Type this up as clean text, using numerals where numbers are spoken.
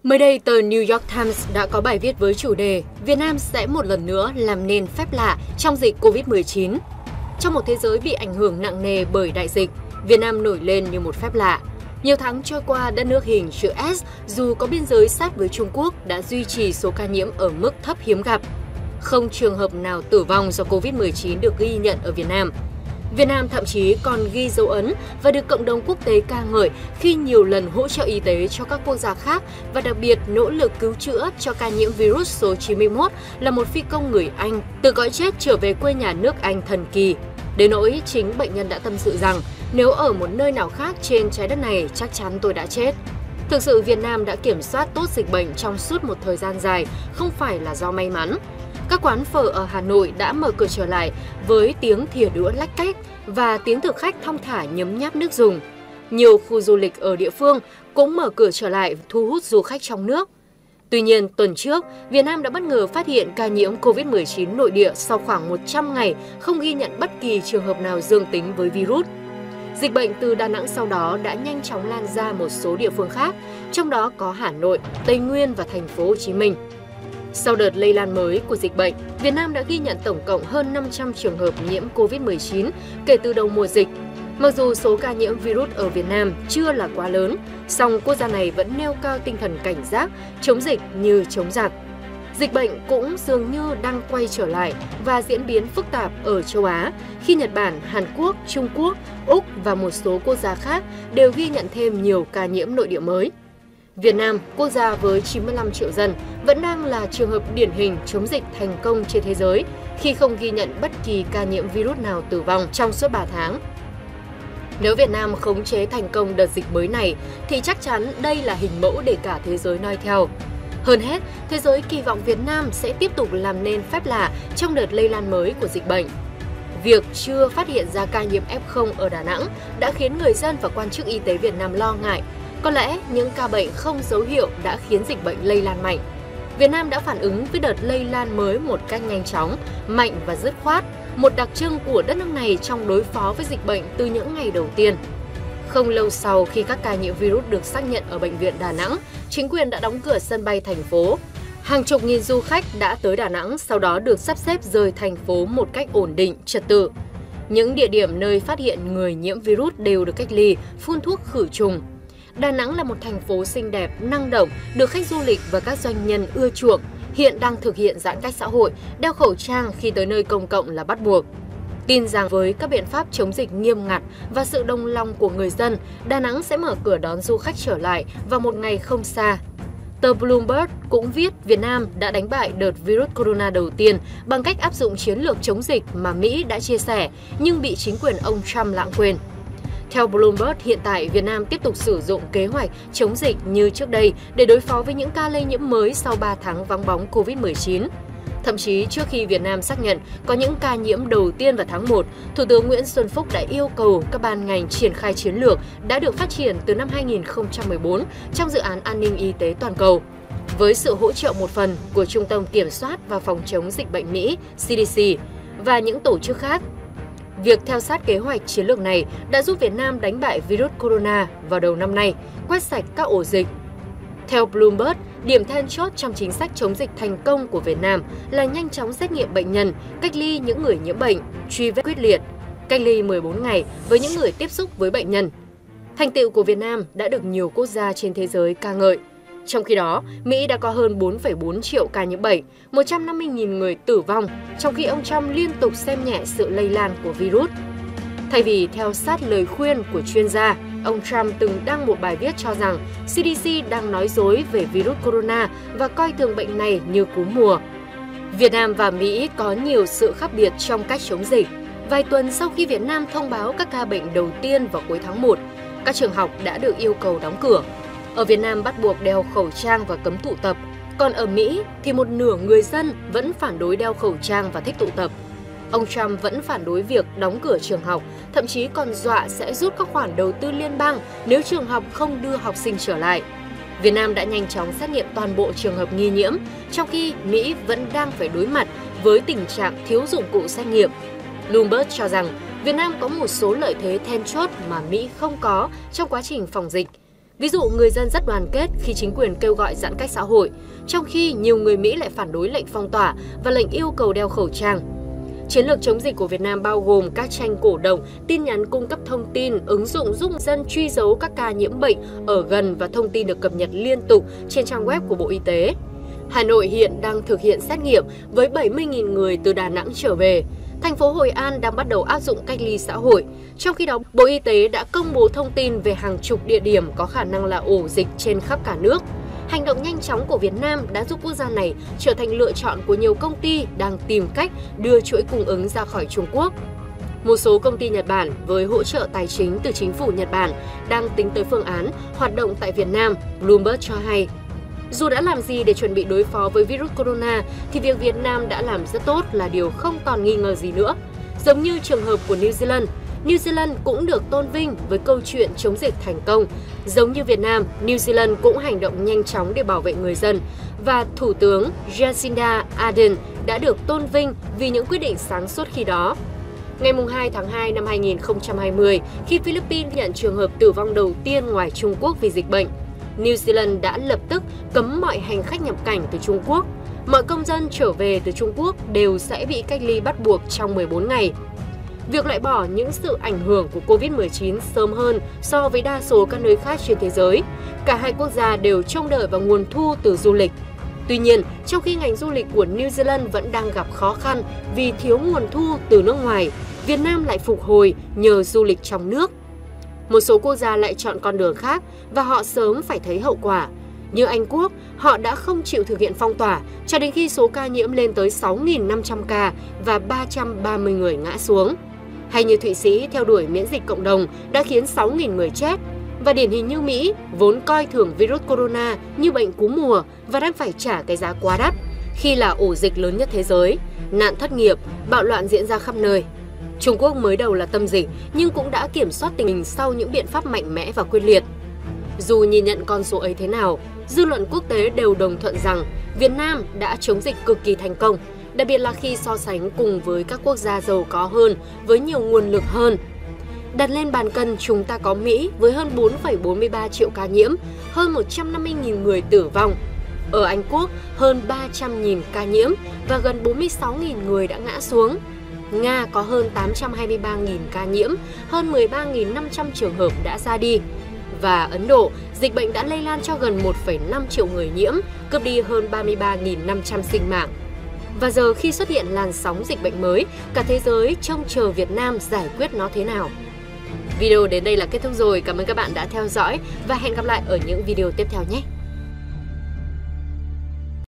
Mới đây, tờ New York Times đã có bài viết với chủ đề Việt Nam sẽ một lần nữa làm nên phép lạ trong dịch Covid-19. Trong một thế giới bị ảnh hưởng nặng nề bởi đại dịch, Việt Nam nổi lên như một phép lạ. Nhiều tháng trôi qua, đất nước hình chữ S dù có biên giới sát với Trung Quốc đã duy trì số ca nhiễm ở mức thấp hiếm gặp. Không trường hợp nào tử vong do Covid-19 được ghi nhận ở Việt Nam. Việt Nam thậm chí còn ghi dấu ấn và được cộng đồng quốc tế ca ngợi khi nhiều lần hỗ trợ y tế cho các quốc gia khác và đặc biệt nỗ lực cứu chữa cho ca nhiễm virus số 91 là một phi công người Anh từ cõi chết trở về quê nhà nước Anh thần kỳ. Đến nỗi chính bệnh nhân đã tâm sự rằng nếu ở một nơi nào khác trên trái đất này chắc chắn tôi đã chết. Thực sự Việt Nam đã kiểm soát tốt dịch bệnh trong suốt một thời gian dài, không phải là do may mắn. Các quán phở ở Hà Nội đã mở cửa trở lại với tiếng thìa đũa lách cách và tiếng thực khách thong thả nhấm nháp nước dùng. Nhiều khu du lịch ở địa phương cũng mở cửa trở lại thu hút du khách trong nước. Tuy nhiên, tuần trước, Việt Nam đã bất ngờ phát hiện ca nhiễm Covid-19 nội địa sau khoảng 100 ngày không ghi nhận bất kỳ trường hợp nào dương tính với virus. Dịch bệnh từ Đà Nẵng sau đó đã nhanh chóng lan ra một số địa phương khác, trong đó có Hà Nội, Tây Nguyên và thành phố Hồ Chí Minh. Sau đợt lây lan mới của dịch bệnh, Việt Nam đã ghi nhận tổng cộng hơn 500 trường hợp nhiễm Covid-19 kể từ đầu mùa dịch. Mặc dù số ca nhiễm virus ở Việt Nam chưa là quá lớn, song quốc gia này vẫn nêu cao tinh thần cảnh giác, chống dịch như chống giặc. Dịch bệnh cũng dường như đang quay trở lại và diễn biến phức tạp ở châu Á, khi Nhật Bản, Hàn Quốc, Trung Quốc, Úc và một số quốc gia khác đều ghi nhận thêm nhiều ca nhiễm nội địa mới. Việt Nam, quốc gia với 95 triệu dân, vẫn đang là trường hợp điển hình chống dịch thành công trên thế giới khi không ghi nhận bất kỳ ca nhiễm virus nào tử vong trong suốt 3 tháng. Nếu Việt Nam khống chế thành công đợt dịch mới này, thì chắc chắn đây là hình mẫu để cả thế giới noi theo. Hơn hết, thế giới kỳ vọng Việt Nam sẽ tiếp tục làm nên phép lạ trong đợt lây lan mới của dịch bệnh. Việc chưa phát hiện ra ca nhiễm F0 ở Đà Nẵng đã khiến người dân và quan chức y tế Việt Nam lo ngại. Có lẽ những ca bệnh không dấu hiệu đã khiến dịch bệnh lây lan mạnh. Việt Nam đã phản ứng với đợt lây lan mới một cách nhanh chóng, mạnh và dứt khoát, một đặc trưng của đất nước này trong đối phó với dịch bệnh từ những ngày đầu tiên. Không lâu sau khi các ca nhiễm virus được xác nhận ở bệnh viện Đà Nẵng, chính quyền đã đóng cửa sân bay thành phố. Hàng chục nghìn du khách đã tới Đà Nẵng, sau đó được sắp xếp rời thành phố một cách ổn định, trật tự. Những địa điểm nơi phát hiện người nhiễm virus đều được cách ly, phun thuốc khử trùng. Đà Nẵng là một thành phố xinh đẹp, năng động, được khách du lịch và các doanh nhân ưa chuộng. Hiện đang thực hiện giãn cách xã hội, đeo khẩu trang khi tới nơi công cộng là bắt buộc. Tin rằng với các biện pháp chống dịch nghiêm ngặt và sự đồng lòng của người dân, Đà Nẵng sẽ mở cửa đón du khách trở lại vào một ngày không xa. Tờ Bloomberg cũng viết Việt Nam đã đánh bại đợt virus corona đầu tiên bằng cách áp dụng chiến lược chống dịch mà Mỹ đã chia sẻ nhưng bị chính quyền ông Trump lãng quên. Theo Bloomberg, hiện tại Việt Nam tiếp tục sử dụng kế hoạch chống dịch như trước đây để đối phó với những ca lây nhiễm mới sau 3 tháng vắng bóng Covid-19. Thậm chí trước khi Việt Nam xác nhận có những ca nhiễm đầu tiên vào tháng 1, Thủ tướng Nguyễn Xuân Phúc đã yêu cầu các ban ngành triển khai chiến lược đã được phát triển từ năm 2014 trong dự án an ninh y tế toàn cầu. Với sự hỗ trợ một phần của Trung tâm Kiểm soát và Phòng chống dịch bệnh Mỹ (CDC) và những tổ chức khác, việc theo sát kế hoạch chiến lược này đã giúp Việt Nam đánh bại virus corona vào đầu năm nay, quét sạch các ổ dịch. Theo Bloomberg, điểm then chốt trong chính sách chống dịch thành công của Việt Nam là nhanh chóng xét nghiệm bệnh nhân, cách ly những người nhiễm bệnh, truy vết quyết liệt, cách ly 14 ngày với những người tiếp xúc với bệnh nhân. Thành tựu của Việt Nam đã được nhiều quốc gia trên thế giới ca ngợi. Trong khi đó, Mỹ đã có hơn 4,4 triệu ca nhiễm bệnh, 150.000 người tử vong, trong khi ông Trump liên tục xem nhẹ sự lây lan của virus. Thay vì theo sát lời khuyên của chuyên gia, ông Trump từng đăng một bài viết cho rằng CDC đang nói dối về virus corona và coi thường bệnh này như cúm mùa. Việt Nam và Mỹ có nhiều sự khác biệt trong cách chống dịch. Vài tuần sau khi Việt Nam thông báo các ca bệnh đầu tiên vào cuối tháng 1, các trường học đã được yêu cầu đóng cửa. Ở Việt Nam bắt buộc đeo khẩu trang và cấm tụ tập, còn ở Mỹ thì một nửa người dân vẫn phản đối đeo khẩu trang và thích tụ tập. Ông Trump vẫn phản đối việc đóng cửa trường học, thậm chí còn dọa sẽ rút các khoản đầu tư liên bang nếu trường học không đưa học sinh trở lại. Việt Nam đã nhanh chóng xét nghiệm toàn bộ trường hợp nghi nhiễm, trong khi Mỹ vẫn đang phải đối mặt với tình trạng thiếu dụng cụ xét nghiệm. Bloomberg cho rằng Việt Nam có một số lợi thế then chốt mà Mỹ không có trong quá trình phòng dịch. Ví dụ, người dân rất đoàn kết khi chính quyền kêu gọi giãn cách xã hội, trong khi nhiều người Mỹ lại phản đối lệnh phong tỏa và lệnh yêu cầu đeo khẩu trang. Chiến lược chống dịch của Việt Nam bao gồm các tranh cổ động, tin nhắn cung cấp thông tin, ứng dụng giúp dân truy dấu các ca nhiễm bệnh ở gần và thông tin được cập nhật liên tục trên trang web của Bộ Y tế. Hà Nội hiện đang thực hiện xét nghiệm với 70.000 người từ Đà Nẵng trở về. Thành phố Hội An đang bắt đầu áp dụng cách ly xã hội. Trong khi đó, Bộ Y tế đã công bố thông tin về hàng chục địa điểm có khả năng là ổ dịch trên khắp cả nước. Hành động nhanh chóng của Việt Nam đã giúp quốc gia này trở thành lựa chọn của nhiều công ty đang tìm cách đưa chuỗi cung ứng ra khỏi Trung Quốc. Một số công ty Nhật Bản với hỗ trợ tài chính từ chính phủ Nhật Bản đang tính tới phương án hoạt động tại Việt Nam, Bloomberg cho hay. Dù đã làm gì để chuẩn bị đối phó với virus corona, thì việc Việt Nam đã làm rất tốt là điều không còn nghi ngờ gì nữa. Giống như trường hợp của New Zealand cũng được tôn vinh với câu chuyện chống dịch thành công. Giống như Việt Nam, New Zealand cũng hành động nhanh chóng để bảo vệ người dân. Và Thủ tướng Jacinda Ardern đã được tôn vinh vì những quyết định sáng suốt khi đó. Ngày 2 tháng 2 năm 2020, khi Philippines nhận trường hợp tử vong đầu tiên ngoài Trung Quốc vì dịch bệnh, New Zealand đã lập tức cấm mọi hành khách nhập cảnh từ Trung Quốc. Mọi công dân trở về từ Trung Quốc đều sẽ bị cách ly bắt buộc trong 14 ngày. Việc loại bỏ những sự ảnh hưởng của Covid-19 sớm hơn so với đa số các nơi khác trên thế giới, cả hai quốc gia đều trông đợi vào nguồn thu từ du lịch. Tuy nhiên, trong khi ngành du lịch của New Zealand vẫn đang gặp khó khăn vì thiếu nguồn thu từ nước ngoài, Việt Nam lại phục hồi nhờ du lịch trong nước. Một số quốc gia lại chọn con đường khác và họ sớm phải thấy hậu quả. Như Anh Quốc, họ đã không chịu thực hiện phong tỏa cho đến khi số ca nhiễm lên tới 6.500 ca và 330 người ngã xuống. Hay như Thụy Sĩ theo đuổi miễn dịch cộng đồng đã khiến 6.000 người chết. Và điển hình như Mỹ, vốn coi thường virus corona như bệnh cúm mùa và đang phải trả cái giá quá đắt khi là ổ dịch lớn nhất thế giới, nạn thất nghiệp, bạo loạn diễn ra khắp nơi. Trung Quốc mới đầu là tâm dịch nhưng cũng đã kiểm soát tình hình sau những biện pháp mạnh mẽ và quyết liệt. Dù nhìn nhận con số ấy thế nào, dư luận quốc tế đều đồng thuận rằng Việt Nam đã chống dịch cực kỳ thành công, đặc biệt là khi so sánh cùng với các quốc gia giàu có hơn với nhiều nguồn lực hơn. Đặt lên bàn cân, chúng ta có Mỹ với hơn 4,43 triệu ca nhiễm, hơn 150.000 người tử vong. Ở Anh Quốc, hơn 300.000 ca nhiễm và gần 46.000 người đã ngã xuống. Nga có hơn 823.000 ca nhiễm, hơn 13.500 trường hợp đã ra đi. Và Ấn Độ, dịch bệnh đã lây lan cho gần 1,5 triệu người nhiễm, cướp đi hơn 33.500 sinh mạng. Và giờ khi xuất hiện làn sóng dịch bệnh mới, cả thế giới trông chờ Việt Nam giải quyết nó thế nào. Video đến đây là kết thúc rồi. Cảm ơn các bạn đã theo dõi và hẹn gặp lại ở những video tiếp theo nhé!